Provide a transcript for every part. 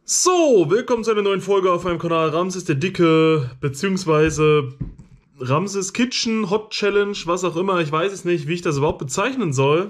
So, willkommen zu einer neuen Folge auf meinem Kanal Ramses der Dicke, beziehungsweise Ramses Kitchen, Hot Challenge, was auch immer. Ich weiß es nicht, wie ich das überhaupt bezeichnen soll.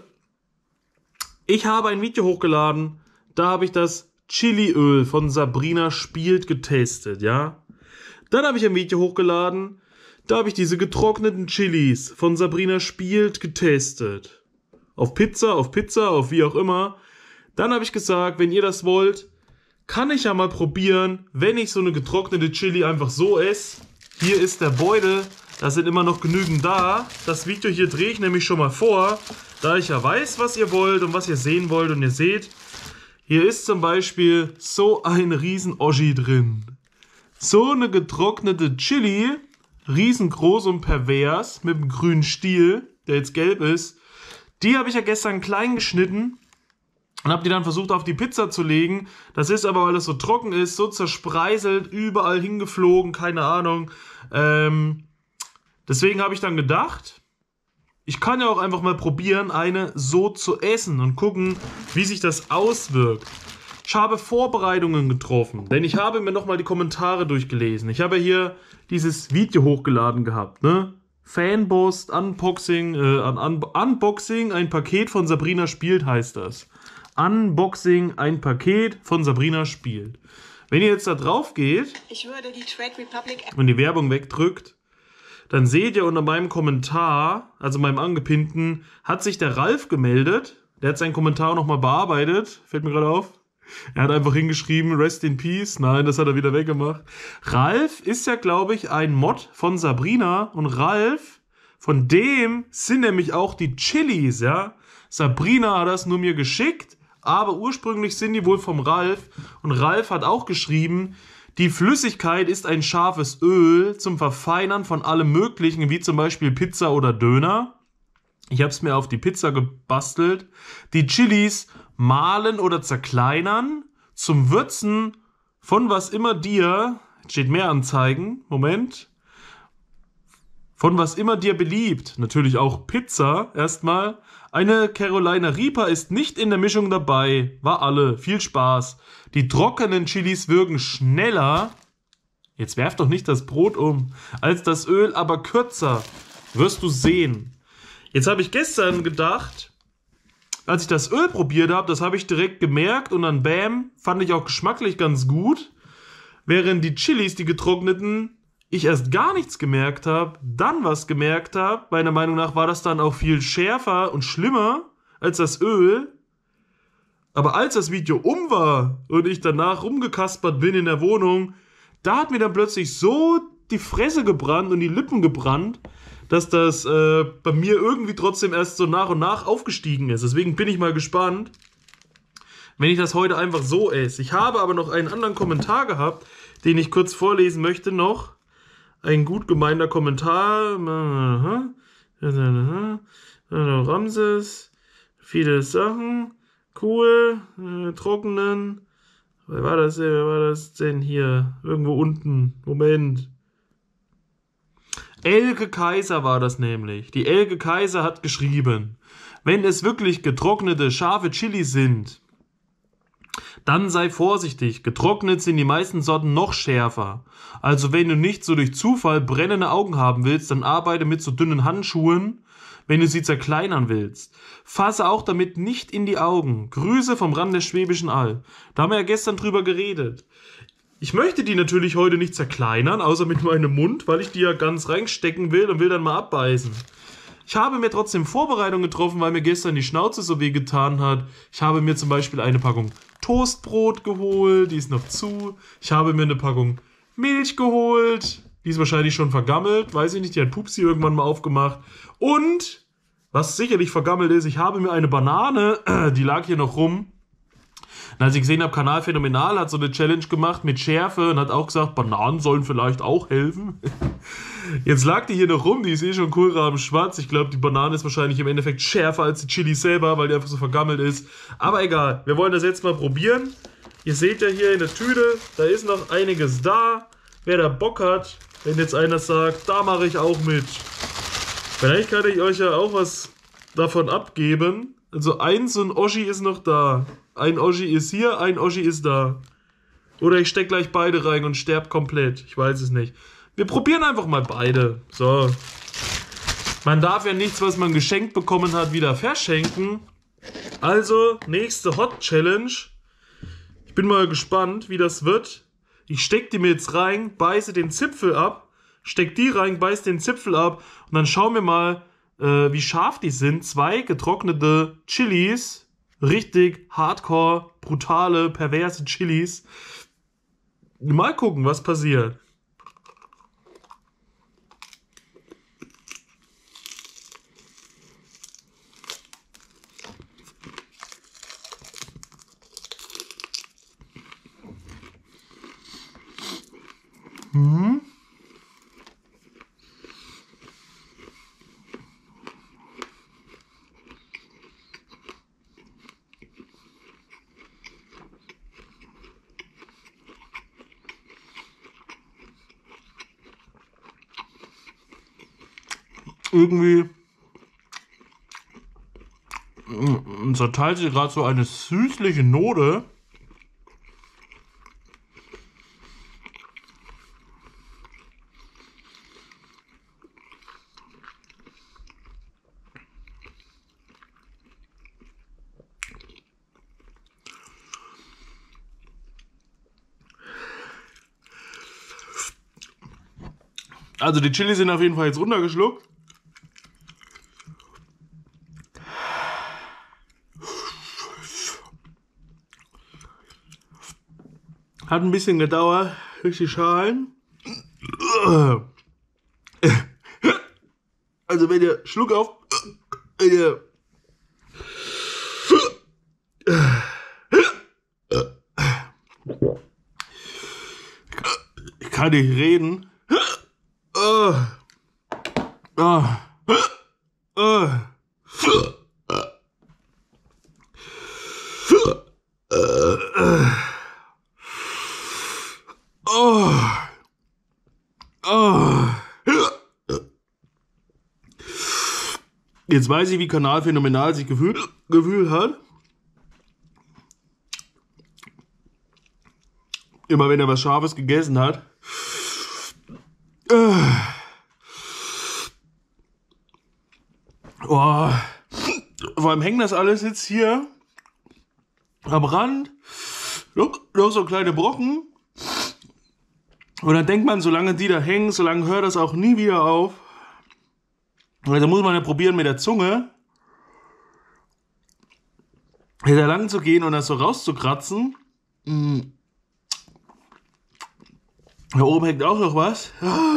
Ich habe ein Video hochgeladen, da habe ich das Chiliöl von Sabrina Spielt getestet, ja. Dann habe ich ein Video hochgeladen, da habe ich diese getrockneten Chilis von Sabrina Spielt getestet. Auf Pizza, auf wie auch immer. Dann habe ich gesagt, wenn ihr das wollt, kann ich ja mal probieren, wenn ich so eine getrocknete Chili einfach so esse. Hier ist der Beutel, da sind immer noch genügend da. Das Video hier drehe ich nämlich schon mal vor, da ich ja weiß, was ihr wollt und was ihr sehen wollt. Und ihr seht, hier ist zum Beispiel so ein riesen Oschi drin. So eine getrocknete Chili, riesengroß und pervers, mit einem grünen Stiel, der jetzt gelb ist. Die habe ich ja gestern klein geschnitten. Und habe die dann versucht auf die Pizza zu legen. Das ist aber, weil es so trocken ist, so zerspreiselt, überall hingeflogen, keine Ahnung. Deswegen habe ich dann gedacht, ich kann ja auch einfach mal probieren, eine so zu essen und gucken, wie sich das auswirkt. Ich habe Vorbereitungen getroffen, denn ich habe mir nochmal die Kommentare durchgelesen. Ich habe hier dieses Video hochgeladen gehabt, ne? Fanpost, Unboxing, Unboxing, ein Paket von Sabrina Spielt heißt das. Unboxing, ein Paket von Sabrina Spielt. Wenn ihr jetzt da drauf geht und die Werbung wegdrückt, dann seht ihr unter meinem Kommentar, also meinem angepinnten, hat sich der Ralf gemeldet. Der hat seinen Kommentar nochmal bearbeitet. Fällt mir gerade auf. Er hat einfach hingeschrieben, Rest in Peace. Nein, das hat er wieder weggemacht. Ralf ist ja, glaube ich, ein Mod von Sabrina. Und Ralf, von dem sind nämlich auch die Chilis, ja. Sabrina hat das nur mir geschickt. Aber ursprünglich sind die wohl vom Ralf. Und Ralf hat auch geschrieben, die Flüssigkeit ist ein scharfes Öl zum Verfeinern von allem Möglichen, wie zum Beispiel Pizza oder Döner. Ich habe es mir auf die Pizza gebastelt. Die Chilis mahlen oder zerkleinern zum Würzen von was immer dir, jetzt steht mehr anzeigen, Moment, von was immer dir beliebt, natürlich auch Pizza erstmal. Eine Carolina Reaper ist nicht in der Mischung dabei, war alle, viel Spaß. Die trockenen Chilis wirken schneller, jetzt werf doch nicht das Brot um, als das Öl, aber kürzer, wirst du sehen. Jetzt habe ich gestern gedacht, als ich das Öl probiert habe, das habe ich direkt gemerkt und dann bam, fand ich auch geschmacklich ganz gut. Während die Chilis, die getrockneten, ich erst gar nichts gemerkt habe, dann was gemerkt habe. Meiner Meinung nach war das dann auch viel schärfer und schlimmer als das Öl. Aber als das Video um war und ich danach rumgekaspert bin in der Wohnung, da hat mir dann plötzlich so die Fresse gebrannt und die Lippen gebrannt, dass das bei mir irgendwie trotzdem erst so nach und nach aufgestiegen ist. Deswegen bin ich mal gespannt, wenn ich das heute einfach so esse. Ich habe aber noch einen anderen Kommentar gehabt, den ich kurz vorlesen möchte noch. Ein gut gemeinter Kommentar. Ramses. Viele Sachen. Cool. Trockenen. Wer war das denn hier? Irgendwo unten. Moment. Elke Kaiser war das nämlich. Die Elke Kaiser hat geschrieben, wenn es wirklich getrocknete, scharfe Chili sind, dann sei vorsichtig. Getrocknet sind die meisten Sorten noch schärfer. Also wenn du nicht so durch Zufall brennende Augen haben willst, dann arbeite mit so dünnen Handschuhen, wenn du sie zerkleinern willst. Fasse auch damit nicht in die Augen. Grüße vom Rand der Schwäbischen Alb. Da haben wir ja gestern drüber geredet. Ich möchte die natürlich heute nicht zerkleinern, außer mit meinem Mund, weil ich die ja ganz reinstecken will und will dann mal abbeißen. Ich habe mir trotzdem Vorbereitungen getroffen, weil mir gestern die Schnauze so weh getan hat. Ich habe mir zum Beispiel eine Packung Toastbrot geholt, die ist noch zu. Ich habe mir eine Packung Milch geholt, die ist wahrscheinlich schon vergammelt, weiß ich nicht, die hat Pupsi irgendwann mal aufgemacht. Und, was sicherlich vergammelt ist, ich habe mir eine Banane, die lag hier noch rum. Und als ich gesehen habe, Kanal Phänomenal hat so eine Challenge gemacht mit Schärfe und hat auch gesagt, Bananen sollen vielleicht auch helfen. Jetzt lag die hier noch rum, die ist eh schon kohlrabenschwarz. Ich glaube, die Banane ist wahrscheinlich im Endeffekt schärfer als die Chili selber, weil die einfach so vergammelt ist. Aber egal, wir wollen das jetzt mal probieren. Ihr seht ja hier in der Tüte, da ist noch einiges da. Wer da Bock hat, wenn jetzt einer sagt, da mache ich auch mit. Vielleicht kann ich euch ja auch was davon abgeben. Also so ein Oschi ist noch da. Ein Oschi ist hier, ein Oschi ist da. Oder ich stecke gleich beide rein und sterbe komplett. Ich weiß es nicht. Wir probieren einfach mal beide. So. Man darf ja nichts, was man geschenkt bekommen hat, wieder verschenken. Also, nächste Hot Challenge. Ich bin mal gespannt, wie das wird. Ich stecke die mir jetzt rein, beiße den Zipfel ab, steck die rein, beiße den Zipfel ab und dann schauen wir mal, wie scharf die sind. 2 getrocknete Chilis. Richtig hardcore, brutale, perverse Chilis. Mal gucken, was passiert. Irgendwie zerteilt sich gerade so eine süßliche Note. Also die Chili sind auf jeden Fall jetzt runtergeschluckt. Hat ein bisschen gedauert durch die Schalen. Also wenn ihr Schluck auf... Ich kann nicht reden. Jetzt weiß ich, wie Kanal phänomenal sich gefühlt hat. Immer wenn er was Scharfes gegessen hat. Oh. Vor allem hängt das alles jetzt hier am Rand. Noch so kleine Brocken. Und dann denkt man, solange die da hängen, solange hört das auch nie wieder auf. Also muss man ja probieren mit der Zunge da lang zu gehen und das so rauszukratzen. Da oben hängt auch noch was.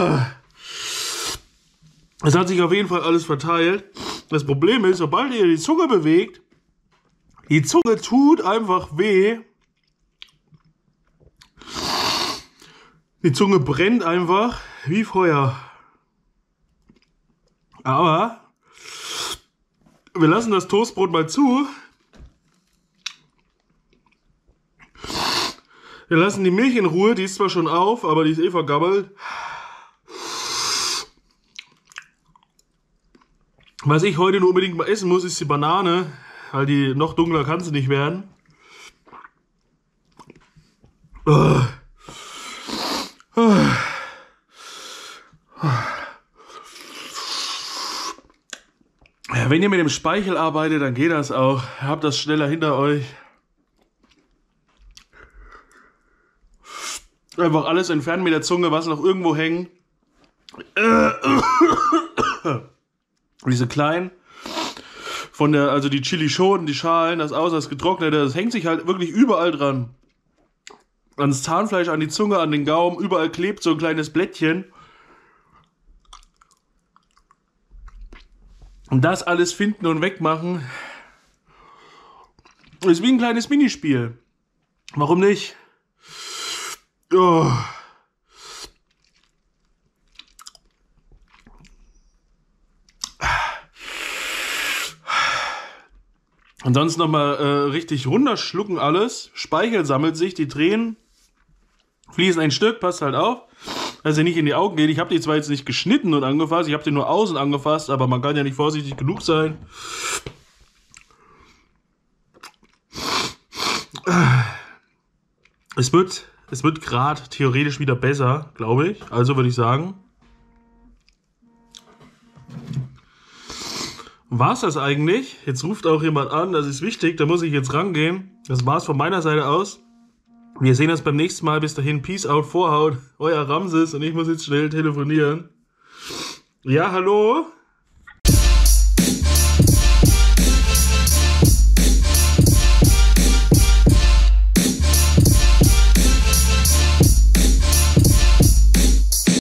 Es hat sich auf jeden Fall alles verteilt. Das Problem ist, sobald ihr die Zunge bewegt, die Zunge tut einfach weh. Die Zunge brennt einfach wie Feuer. Aber wir lassen das Toastbrot mal zu. Wir lassen die Milch in Ruhe, die ist zwar schon auf, aber die ist eh vergammelt. Was ich heute nur unbedingt mal essen muss, ist die Banane, weil die noch dunkler kann sie nicht werden. Ja, wenn ihr mit dem Speichel arbeitet, dann geht das auch. Habt das schneller hinter euch. Einfach alles entfernen mit der Zunge, was noch irgendwo hängt. Diese kleinen, also die Chilischoten, die Schalen, das Außer das Getrocknete, das hängt sich halt wirklich überall dran. Ans Zahnfleisch, an die Zunge, an den Gaumen, überall klebt so ein kleines Blättchen. Und das alles finden und wegmachen, ist wie ein kleines Minispiel. Warum nicht? Oh. Ansonsten nochmal richtig runterschlucken alles. Speichel sammelt sich, die Tränen fließen ein Stück, passt halt auf, dass er nicht in die Augen geht. Ich habe die zwar jetzt nicht geschnitten und angefasst, ich habe die nur außen angefasst, aber man kann ja nicht vorsichtig genug sein. Es wird Es wird gerade theoretisch wieder besser, glaube ich. Also würde ich sagen, war's das eigentlich? Jetzt ruft auch jemand an, das ist wichtig, da muss ich jetzt rangehen. Das war's von meiner Seite aus. Wir sehen uns beim nächsten Mal. Bis dahin, Peace out, Vorhaut. Euer Ramses und ich muss jetzt schnell telefonieren. Ja, hallo?